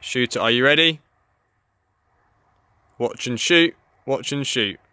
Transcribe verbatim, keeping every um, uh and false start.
Shooter, are you ready? Watch and shoot, watch and shoot.